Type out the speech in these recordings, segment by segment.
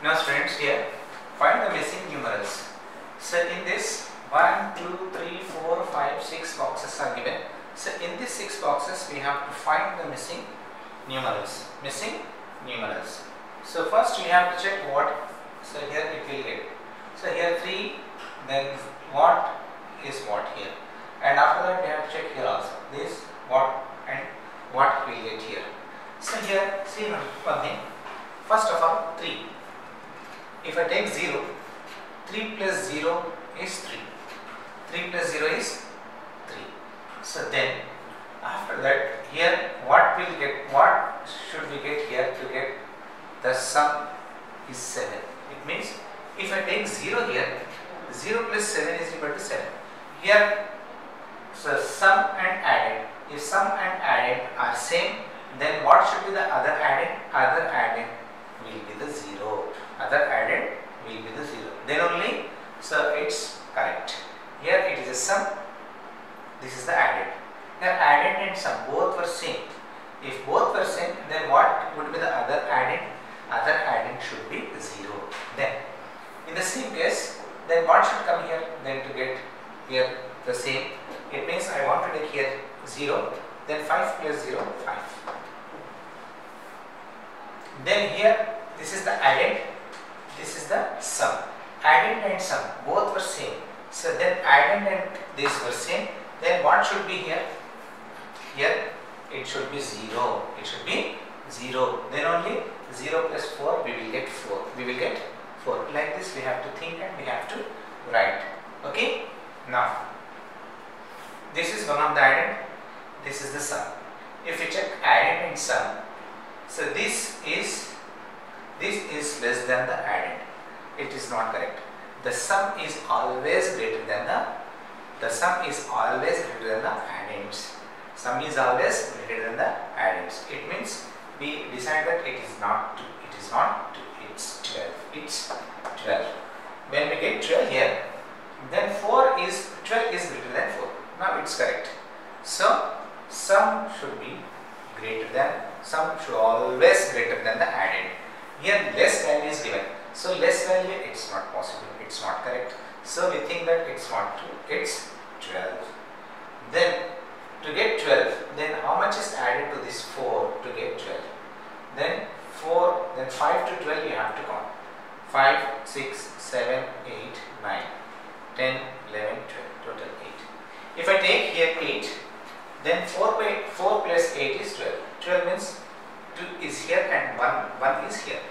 Now students, here find the missing numerals. So in this 1, 2, 3, 4, 5, 6 boxes are given. So in these 6 boxes we have to find the missing numerals. So first we have to check what. So here it will get. So here 3, then what is what here. And after that we have to check here also. This, what and what we will get here. So here see one thing. First of all 3. If I take 0, 3 plus 0 is 3. 3 plus 0 is 3. So then after that here what will get, what should we get here to get the sum is 7. It means if I take 0 here, 0 plus 7 is equal to 7. Here so sum and added. If sum and added are same, then what should be the other added? Other added will be the 0. Other added will be the 0. Then only so it's correct. Here it is a sum. This is the added. Here added and sum both were same. If both were same, then what would be the other added? Other added should be 0. Then in the same case, then what should come here? Then to get here the same. It means I want to take here 0. Then 5 plus 0, 5. Then here this is the added. This is the sum. Added and sum both were same. So then added and this were same. Then what should be here? Here it should be 0. It should be 0. Then only 0 plus 4 we will get 4. We will get 4. Like this we have to think and we have to write. Okay. Now this is one of the added. This is the sum. If we check added and sum, so this is less than the added. It is not correct. The sum is always greater than the sum is always greater than the addends. Sum is always greater than the addends. It means we decide that it is not 2. It is not 2. It's 12. It's 12. When we get 12 here, then 12 is greater than 4. Now it's correct. So sum should be greater than, sum should always greater than the added. Here less value is given. So less value, it's not possible. It's not correct. So we think that it's not 2. It's 12. Then to get 12, then how much is added to this 4 to get 12? Then 4, then 5 to 12 you have to count. 5, 6, 7, 8, 9, 10, 11, 12, total 8. If I take here 8, then 4 plus 8 is 12. 12 means 2 is here and 1 is here.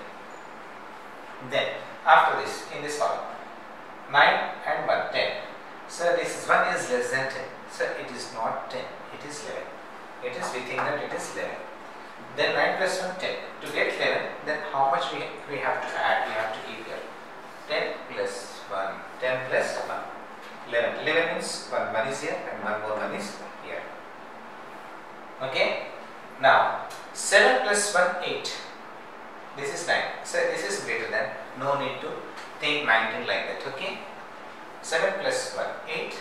Then after this, in this column, 9 and 1, 10. So this 1 is less than 10. So it is not 10. It is 11. It is, we think that it is 11. Then 9 plus 1, 10. To get 11, then how much we have to add? We have to keep here. 10 plus 1. 10 plus 1. 11. 11 means 1 is here and 1 more 1 is here. Okay. Now 7 plus 1, 8. This is 9. So this is greater than. No need to think 19 like that. Okay. 7 plus 1, 8.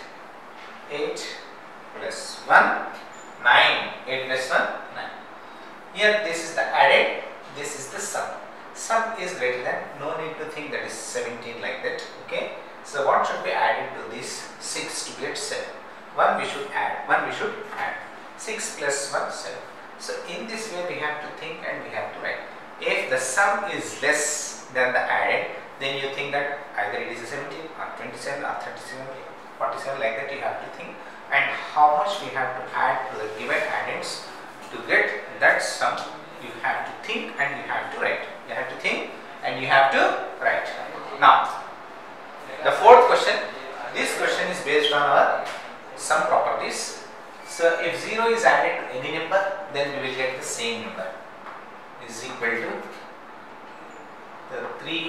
8 plus 1, 9. 8 plus 1, 9. Here this is the added. This is the sum. Sum is greater than. No need to think that is 17 like that. Okay. So what should be added to this 6 to get 7? 1 we should add. 1 we should add. 6 plus 1, 7. So in this way we have to think and we have to write. If the sum is less than the added, then you think that either it is 17 or 27 or 37 or 47 like that you have to think. And how much we have to add to the given addends to get that sum, you have to think and you have to write. You have to think and you have to write. Now the fourth question, this question is based on our sum properties. So if 0 is added to any number, then we will get the same number. Is equal to the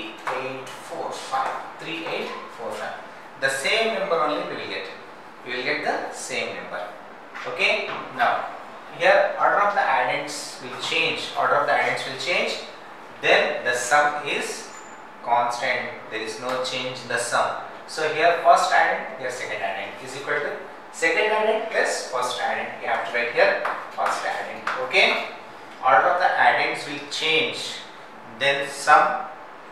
3845. 3845. The same number only we will get. We will get the same number. Okay. Now here order of the addends will change. Order of the addends will change. Then the sum is constant. There is no change in the sum. So here first addend, here second addend is equal to second addend plus first addend. You have to write here first addend. Okay. Order of the addends will change. Then sum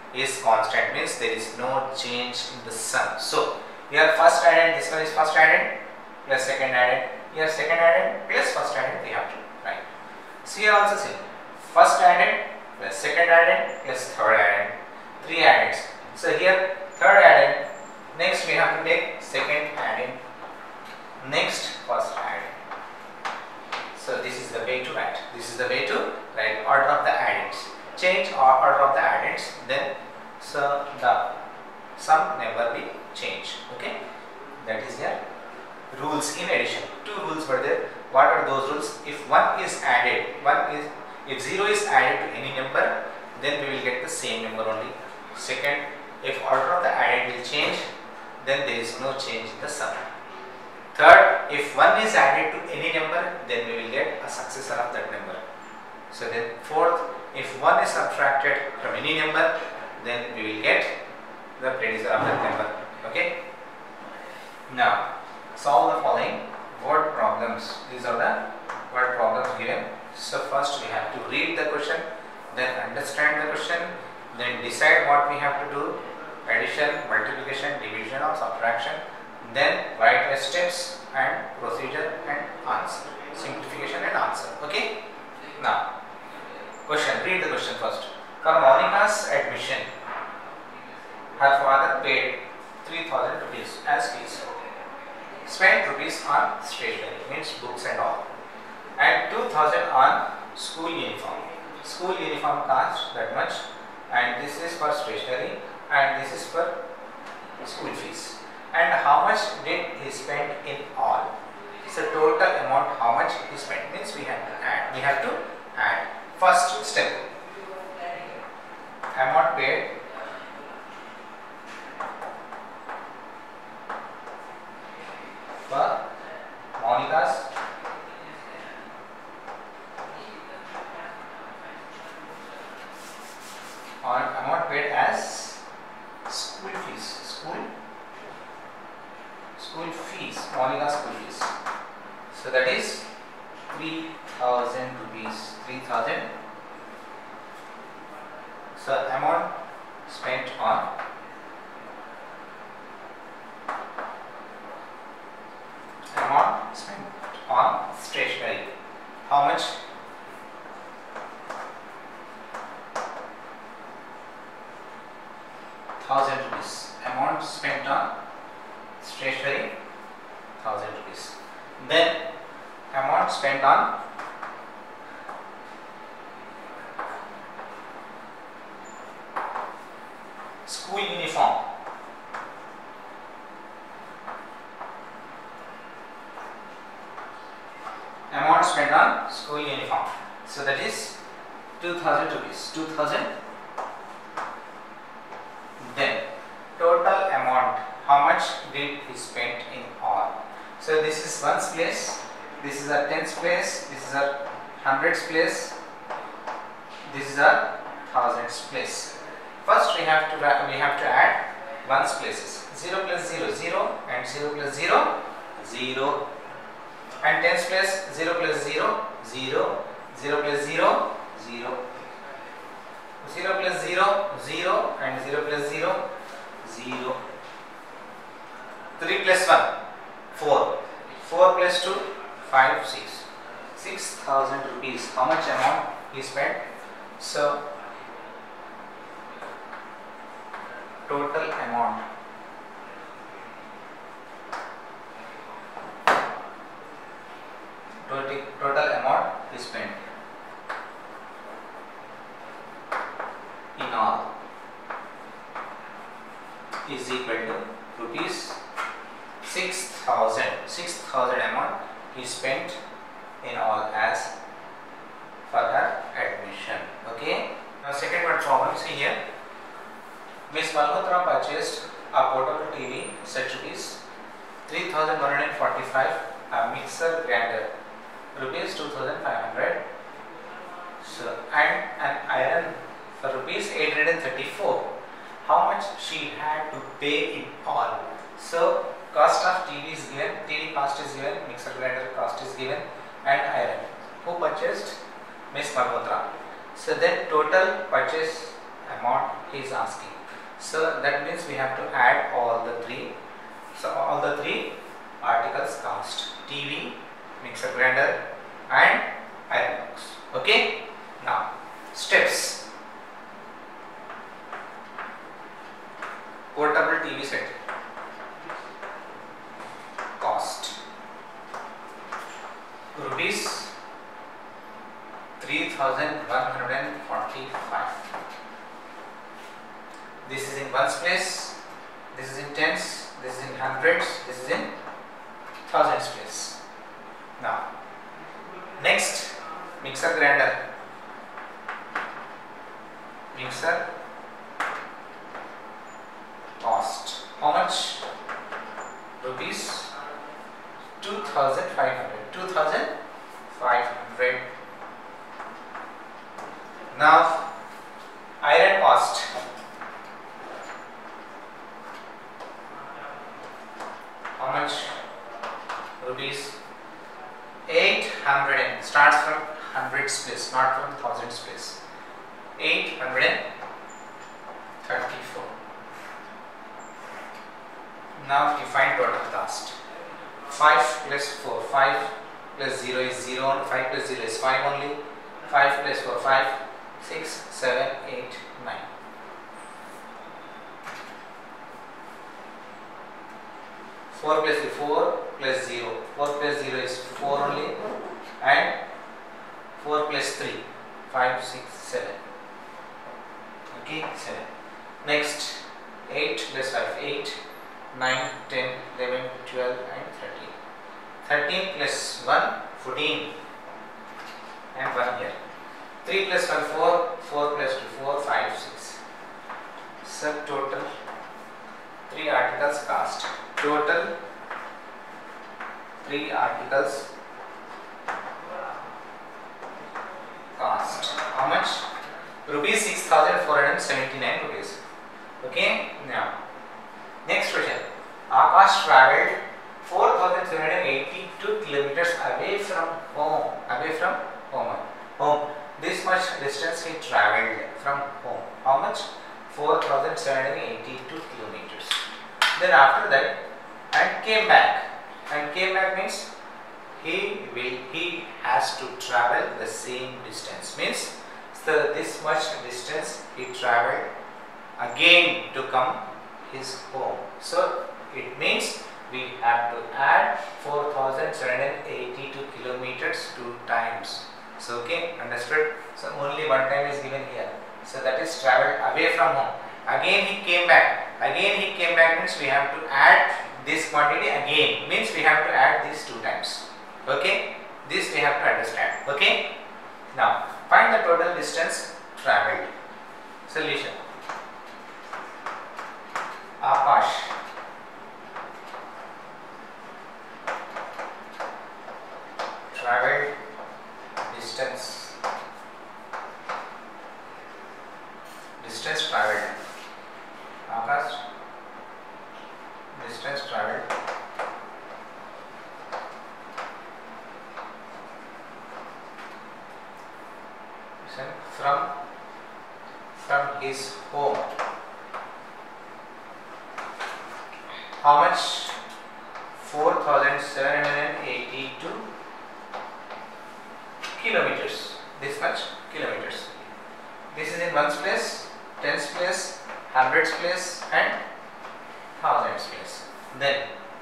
is constant, means there is no change in the sum. So here first addend, this one is first addend, here second addend, here second addend plus first addend we have to write. So here also same, first addend plus second addend plus third addend, 3 addends. So here third addend, next we have to take second addend, next first addend. So this is the way to write. This is the way to write order of the addends. Change order of the addends, then so the sum never be changed. Okay, that is your rules. In addition, 2 rules were there. What are those rules? If 1 is added, if 0 is added to any number, then we will get the same number only. Second, if order of the addend will change, then there is no change in the sum. Third, if 1 is added to any number, then we will get a successor of that number. So then fourth, if 1 is subtracted from any number, then we will get the predecessor of that number. Okay. Now solve the following word problems. These are the word problems given. So first we have to read the question, then understand the question, then decide what we have to do: addition, multiplication, division or subtraction. Then write the steps and procedure and answer, simplification and answer. Okay. Now question, read the question first. For Monika's admission, her father paid 3,000 rupees as fees. Spent rupees on stationery, means books and all, and 2,000 on school uniform. School uniform cost that much, and this is for stationery and this is for school fees. And how much did he spend in all? So total amount how much he spent, means we have to add. We have to add. First step, amount paid for Monika's or amount paid as school fees. School fees, Monika's school fees. So that is 3,000 rupees. 3,000. So amount spent on stationery. How much? ₹1,000. Amount spent on stationery, 1,000 rupees. Then amount spent on school uniform. Amount spent on school uniform. So that is 2,000 rupees. 2,000. Then total amount, how much did he spend in all? So this is ones place, this is a tens place, this is a hundreds place, this is a thousands place. First we have to add ones places. 0 plus 0, 0, and 0 plus 0, 0, and tens place 0 plus 0, 0, 0 plus 0, 0, 0 plus 0, 0, and 0 plus 0, 0. 3 plus 1, 4. 4 plus 2, 5, 6. 6,000 rupees. How much amount he spent? So total amount. Total amount he spent in all is equal to rupees 6,000. 6,000 amount he spent in all as for her admission. Okay. Now second word problem. See here. Miss Malhotra purchased a portable TV set rupees 3,145, a mixer grinder rupees 2,500, so and an iron for rupees 834. How much she had to pay in all? So cost of TV is given, TV cost is given, mixer grinder cost is given, and iron. Who purchased? Miss Malhotra. So then total purchase amount he is asking. So that means we have to add all the three. So all the three articles cost: TV, mixer grinder, and iron box. Okay. Now steps. Portable TV set cost rupees 3,145. This is in ones place, this is in tens, this is in hundreds, this is in thousands place. Now next, mixer grinder. Mixer cost how much? Rupees 2,500. 2,500. Now iron cost. How much? Rupees 800. Starts from hundreds place, not from thousands place. 834. Now you find total cost. 5 plus 4, 5 plus 0 is 0, 5 plus 0 is 5 only, 5 plus 4, 5, 6, 7, 8, 9. 4 plus 4 plus 0, 4 plus 0 is 4 only, and 4 plus 3, 5, 6, 7. Okay, 7. Next, 8 plus 5, 8, 9, 10, 11, 12 and 13. 13 plus 1, 14 and 1 here. 3 plus 1, 4, 4 plus 2, 4, 5, 6. Sub total 3 articles cost. Total 3 articles cost. How much? Rupees 6,479 rupees. Okay, now next question. Akash travelled 4,782 kilometers away from home. Home. This much distance he travelled from home. How much? 4,782 kilometers. Then after that, and came back. And came back means he has to travel the same distance. Means so this much distance he travelled again to come his home. So it means we have to add 4,782 kilometers 2 times. So okay, understood? So only one time is given here. So that is travelled away from home. Again he came back. Again he came back means we have to add this quantity again. Means we have to add these 2 times. Okay? This we have to understand. Okay? Now find the total distance travelled. Solution. Akash travelled distance travelled. Akash distance travelled from his home. How much? 4,782 kilometers. This much kilometers. This is in ones place, tens place, hundreds place and thousands place. Then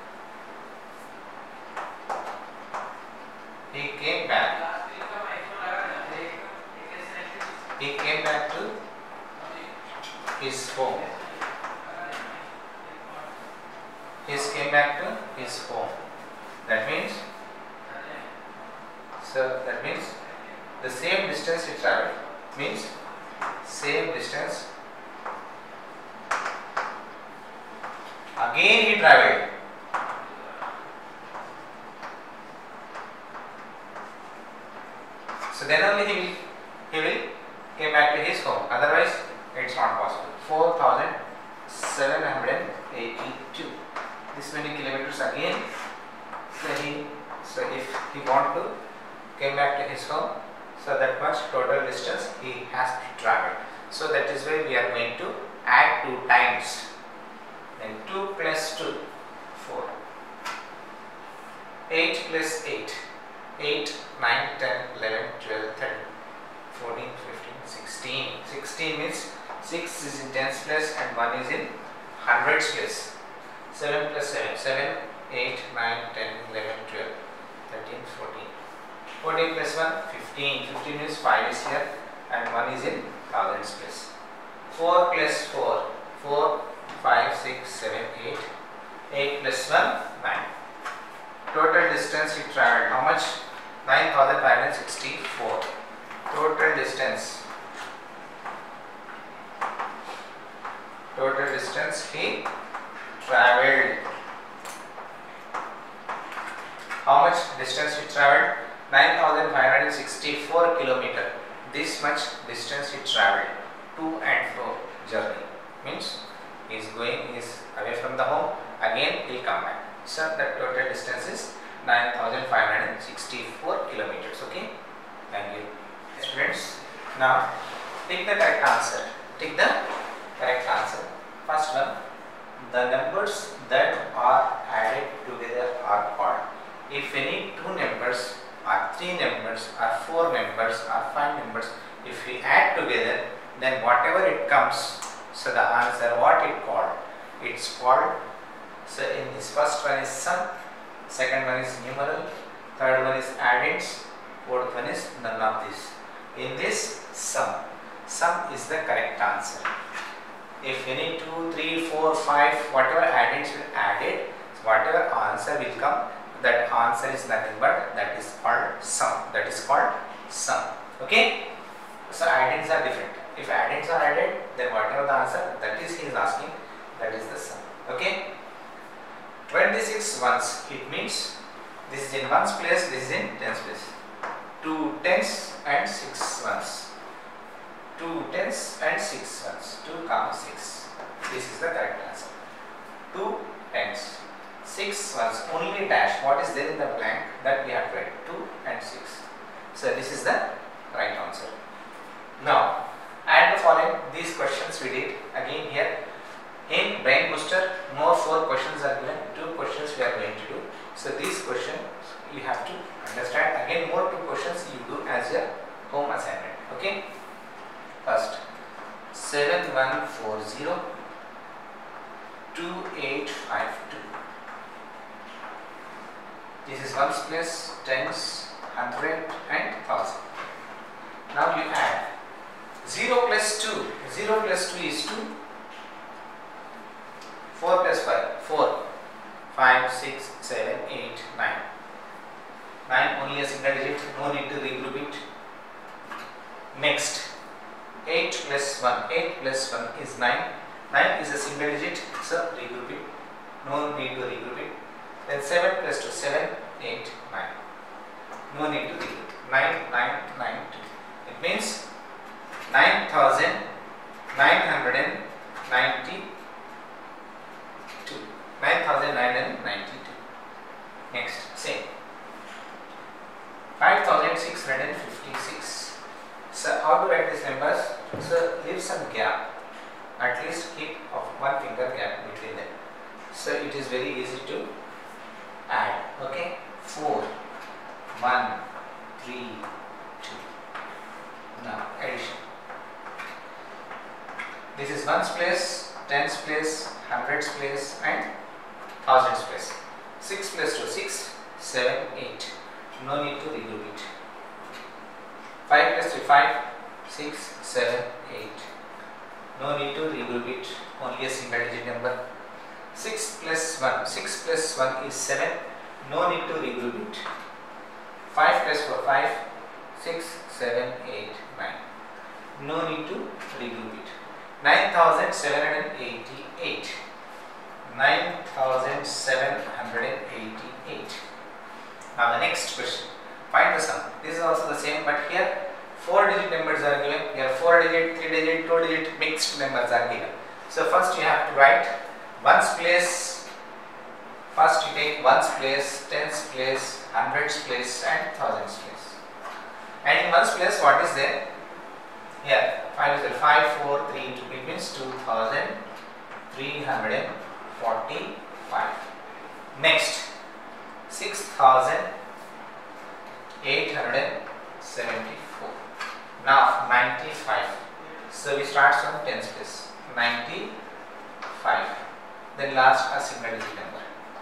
he came back. He came back to his home. He came back to his home. That means the same distance he travelled. Means same distance again he travelled. So then only he will came back to his home. Otherwise it's not possible. 4,782. This many kilometers again. So if he want to came back to his home, so that much total distance he has to travel. So that is why we are going to add 2 times. Then 2 plus 2, 4. 8 plus 8, 8, 9, 10, 11, 12, 13, 14, 15, 16. 16 means 6 is in tens place and 1 is in hundreds place. 7 plus 7, 7, 8, 9, 10, 11, 12, 13, 14. 14 plus 1, 15. 15 means 5 is here and 1 is in thousands place. 4 plus 4, 4, 5, 6, 7, 8. 8 plus 1, 9. Total distance he travelled, how much? 9,564. Total distance he travelled. How much distance he travelled? 9,564 kilometer. This much distance he travelled. To and fro journey. Means he is going, he is away from the home, again he will come back. So the total distance is 9,564 kilometers. Okay. Thank you. Students, now take the correct answer. Take the correct answer. First one, the numbers that are added together are called. If any 2 numbers or 3 numbers or 4 numbers or 5 numbers, if we add together, then whatever it comes, so the answer what it called? It's called, so in this first one is sum, second one is numeral, third one is addends, fourth one is none of this. In this sum is the correct answer. If any 2, 3, 4, 5, whatever addends will added, whatever answer will come, that answer is nothing but that is called sum. That is called sum. Okay. So addends are different. If addends are added, then whatever the answer that is he is asking, that is the sum. Okay. 26 ones, it means this is in ones place, this is in tens place. 2 tens and 6 ones. 2 tens and 6 ones. 2 comma 6. This is the correct answer. 2 tens. 6 ones, only dash. What is there in the blank? That we have to write. 2 and 6. So this is the right answer. Now, add the following. These questions we did again here. In Brain Booster, more 4 questions are given. 2 questions we are going to do. So these questions you have to understand. Again, more 2 questions you do as your home assignment. Okay. First, 7140 2852. This is ones place, tens, 100 and 1000. Now you add 0 plus 2. 0 plus 2 is 2. 4 plus 5, 4. 5, 6, 7, 8, 9. 9 only a single digit, no need to regroup it. Next, 8 plus 1. 8 plus 1 is 9. 9 is a single digit, so regroup it. No need to regroup it. Then 7 plus 2, 7, 8, 9. No need to regroup. 9, 9, 9, 2. It means 9,992. 9,992. Next, same. 5,656. So how to write these numbers? So leave some gap. At least keep of 1 finger gap between them. So it is very easy to add. Okay. 4, 1, 3, 2. Now addition. This is ones place, tens place, hundreds place and thousands place. 6 plus 2, 6, 7, 8. No need to regroup it. 5 plus 3, 5, 6, 7, 8. No need to regroup it. Only a single digit number. 6 plus 1. 6 plus 1 is 7. No need to regroup it. 5 plus 4, 5, 6, 7, 8, 9. No need to regroup it. 9,788. 9,788. Now the next question. Find the sum. This is also the same, but here 4 digit numbers are given. Here 4 digit, 3 digit, 2 digit mixed numbers are given. So first you have to write ones place. First you take ones place, tens place, hundreds place and thousands place. And in ones place what is there? Here 5 is 5, 4, 3 into it means 2345. Next, 6874. Now 95. So we start from tens place. 95. Then last a single digit number.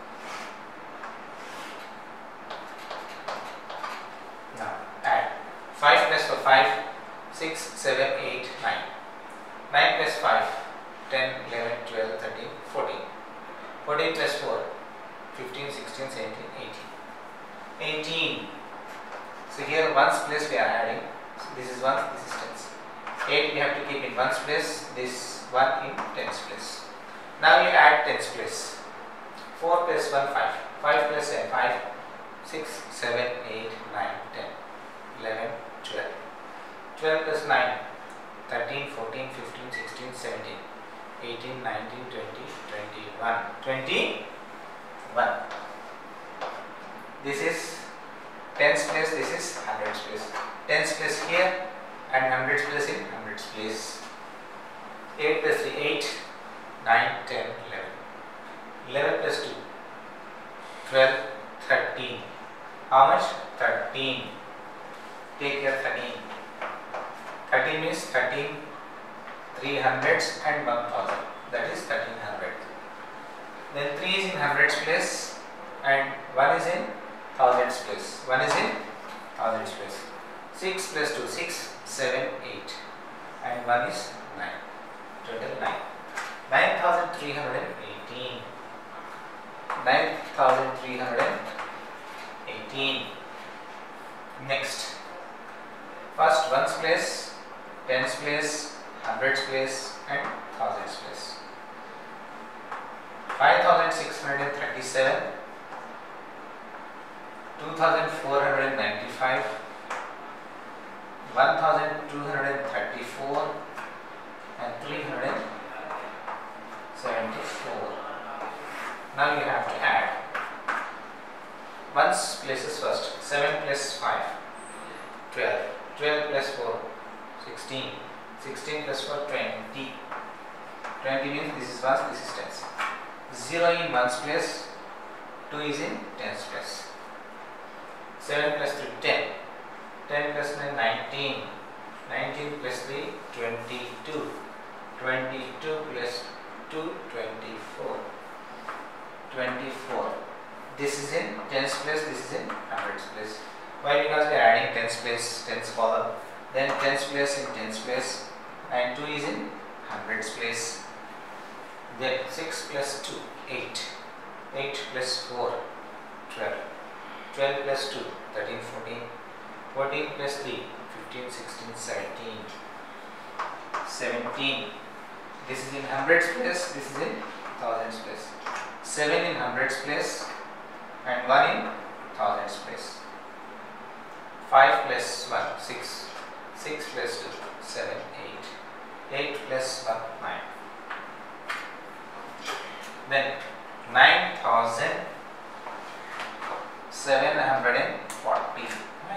Now add 5 plus 5, 6, 7, 8, 9. 9 plus 5, 10, 11, 12, 13, 14. 14 plus 4, 15, 16, 17, 18. 18. So here ones place we are adding. So this is 1, this is tens. 8 we have to keep in ones place, this 1 in tens place. Now you add tens place. 4 plus 1, 5. 5 plus 7, 5, 6, 7, 8, 9, 10, 11, 12. 12 plus 9, 13, 14, 15, 16, 17, 18, 19, 20, 21. 21. This is tens place, this is hundreds place. Tens place here and hundreds place in hundreds place. 8 plus 3, 8, 9, 10, 11. 11 plus 2, 12, 13. How much? 13. Take here 13. 13 means 13, 300s and 1000. That is 1300. Then 3 is in hundreds place and 1 is in thousands place. 1 is in thousands place. 6 plus 2, 6, 7, 8 and 1 is 9. Total 9. 9318. 9318. Next. First ones place, tens place, hundreds place and thousands place. 5637, 2495, 1234 and 374. Now you have to add ones places first. 7 plus 5, 12. 12 plus 4, 16. 16 plus 4, 20. 20 means this is ones, this is tens. 0 in ones place, 2 is in tens place. 7 plus 3, 10. 10 plus 9, 19. 19 plus 3, 22. 22 plus 2, 24. 24. This is in tens place, this is in hundreds place. Why? Because we are adding tens place, tens column, then tens place in tens place, and 2 is in hundreds place. Then 6 plus 2, 8. 8 plus 4, 12. 12 plus 2, 13, 14. 14 plus 3, 15, 16, 17. 17. This is in hundreds place, this is in thousands place. 7 in hundreds place and 1 in thousands place. 5 plus 1, 6. 6 plus 2, 7, 8. 8 plus 1, 9. Then 9740.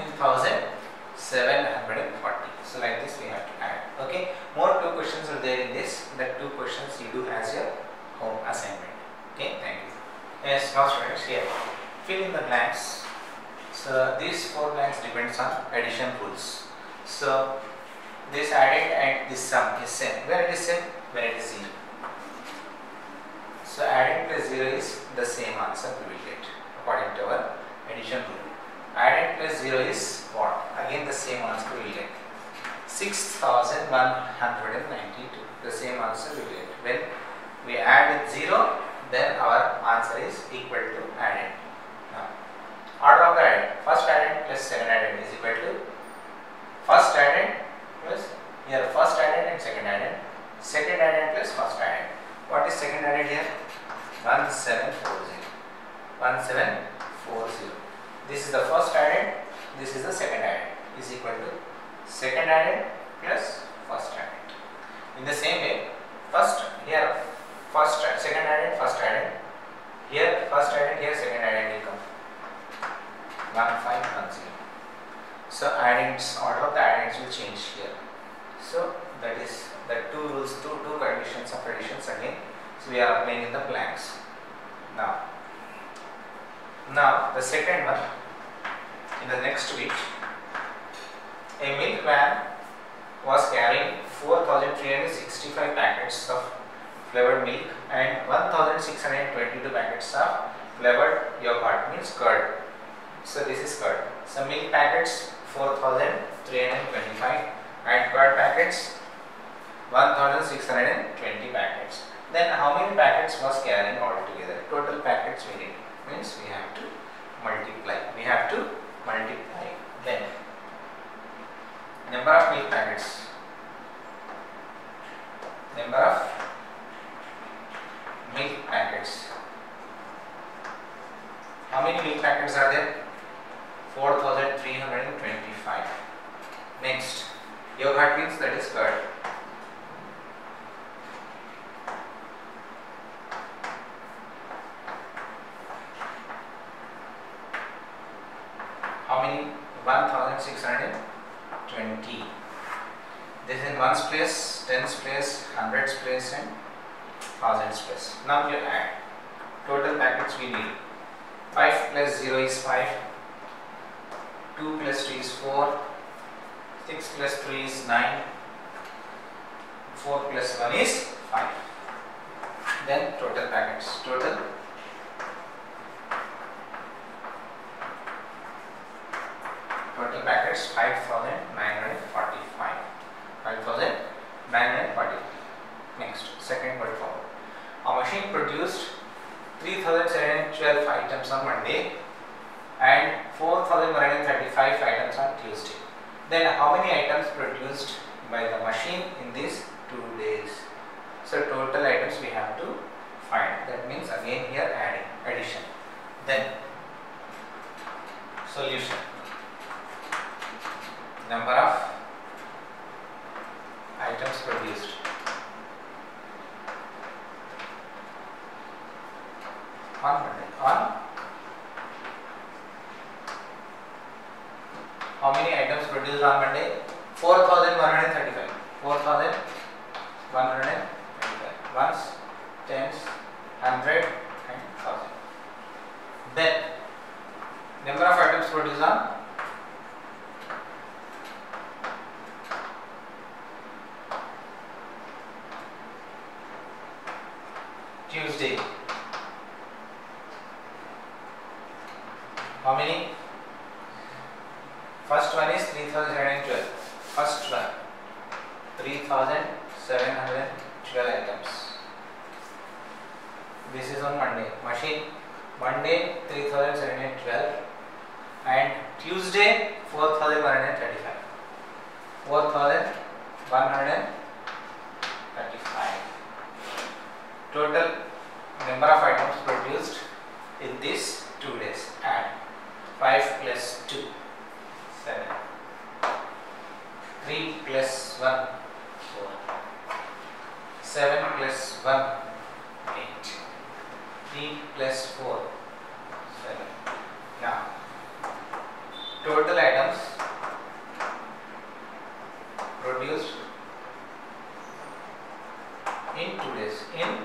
9740. So like this we have to add. Okay. More 2 questions are there in this. That 2 questions you do as your home assignment. Okay. Thank you. Yes, now students here. Fill in the blanks. So these 4 blanks depends on addition rules. So this added and this sum is same. Where it is same? When it is 0. So added plus 0 is the same answer we will get according to our addition rule. Added plus 0 is what? Again the same answer we will get. 6192. The same answer we will get. When we add with 0, then our answer is equal to added. Now, order of the added. First added plus second added is equal to first added plus here first added and second added. Second added plus first added. What is second added here? 1740. 1740. This is the first added. This is the second added. Is equal to second added plus first added. In the same way, first here first second added, first added. Here first added, here second added will come. 1510. So addends, order of the addends will change here. So that is the two rules, two conditions of additions again. So we are applying in the blanks. Now the second one, in the next week, a milk van was carrying 4,365 packets of flavored milk and 1,622 packets of flavored yogurt, means curd. So this is curd. So milk packets 4,325 and curd packets 1,620 packets. Then how many packets was carrying altogether? Total packets we need, means we have to multiply. Then number of milk packets. How many milk packets are there? 4,325. Next, yogurt means that is curd. How many? 1,620. This is in ones place, tens place, hundreds place and thousands place. Now you add. Total packets we need. 5 plus 0 is 5. 2 plus 2 is 4. 6 plus 3 is 9. 4 plus 1 is 5. Then total packets. Total packets 5,945. 5,945. Next, second word forward. A machine produced 3,712 items on Monday and 4,135 items on Tuesday. Then how many items produced by the machine in these 2 days? So total items we have to find. That means again here addition. Then solution. Number of items produced. On Monday. How many items produced on Monday? 4,135. 4,135. Ones, tens, 100 and 1,000. Then number of items produced on Tuesday. How many? First one is 3,712. First one, 3,712 items. This is on Monday. Machine, Monday 3,712 and Tuesday 4,135. 4,135. Total number of items produced in these 2 days. Add 5 plus 2, 7. 3 plus 1, 4. 7 plus 1, 8. 3 plus 4, 7. Now, total items produced in 2 days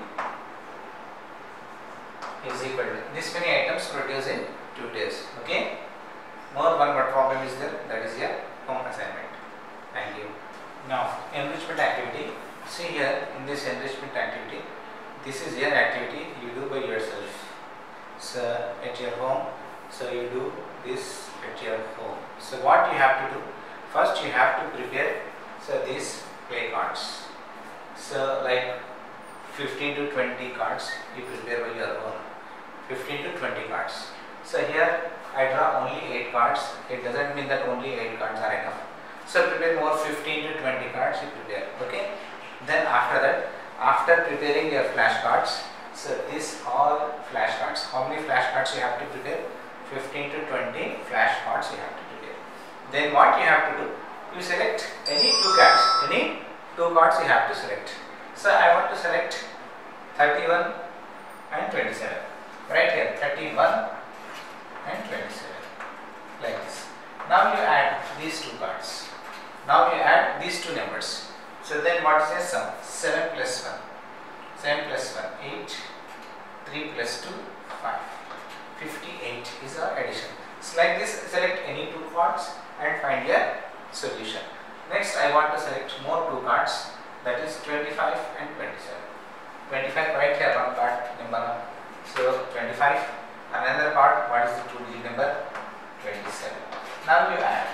is equal to this many items produced in 2 days. Okay. More one word problem is there. That is your home assignment. Thank you. Now enrichment activity. See here in this enrichment activity, this is your activity you do by yourself. So at your home. So you do this at your home. So what you have to do? First you have to prepare these play cards. So like 15 to 20 cards you prepare by your own. 15 to 20 cards. So here I draw only 8 cards. It doesn't mean that only 8 cards are enough. So prepare more 15 to 20 cards you prepare. Okay. Then after that, after preparing your flashcards, so these all flashcards. How many flashcards you have to prepare? 15 to 20 flashcards you have to prepare. Then what you have to do? You select any 2 cards. Any 2 cards you have to select. So I want to select 31 and 27. Right here, 31 and 27. Like this. Now you add these 2 cards. Now you add these 2 numbers. So then what is the sum? 7 plus 1. 7 plus 1, 8. 3 plus 2, 5. 58 is our addition. So like this, select any two cards and find your solution. Next, I want to select more two cards, that is 25 and 27. 25 right here, one card number. So 25. Another part, what is the two-digit number? 27. Now you add.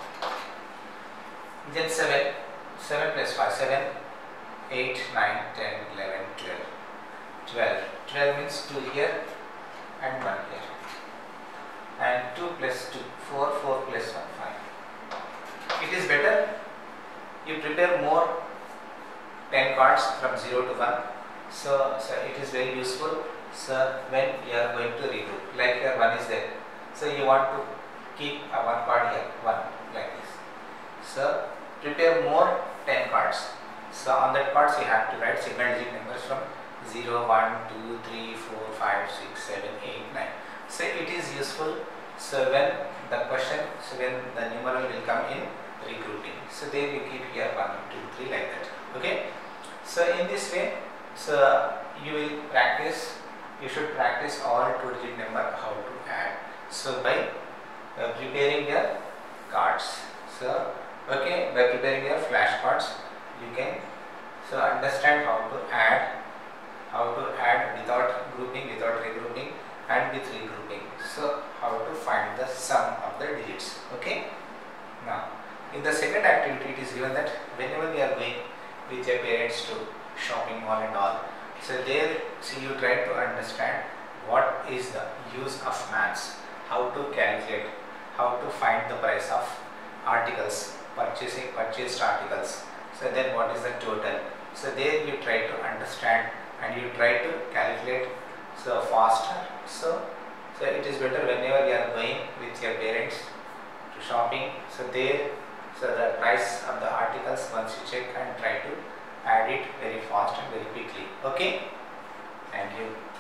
Then 7. 7 plus 5, 7. 8, 9, 10, 11, 12. 12. 12 means 2 here and 1 here. And 2 plus 2, 4, 4 plus 1, 5. It is better you prepare more 10 cards from 0 to 1. So it is very useful. So when you are going to regroup, like here 1 is there. So you want to keep a 1 card here, 1 like this. So prepare more 10 cards. So on that cards you have to write single digit numbers from 0, 1, 2, 3, 4, 5, 6, 7, 8, 9. So it is useful. So when the question, so when the numeral will come in regrouping. So there you keep here 1, 2, 3 like that. Okay. So in this way, so you will practice. You should practice all two-digit number how to add. So by preparing your cards. So okay, by preparing your flashcards, you can so understand how to add without grouping, without regrouping, and with regrouping. So how to find the sum of the digits. Okay. Now in the second activity, it is given that whenever you are going with your parents to shopping mall and all, so there you try to understand what is the use of maths, how to calculate, how to find the price of articles, purchased articles. So then what is the total? So there you try to understand and you try to calculate so faster. So it is better whenever you are going with your parents to shopping. So there, so the price of the articles, once you check and try to add it very fast and very quickly. Okay. Thank you.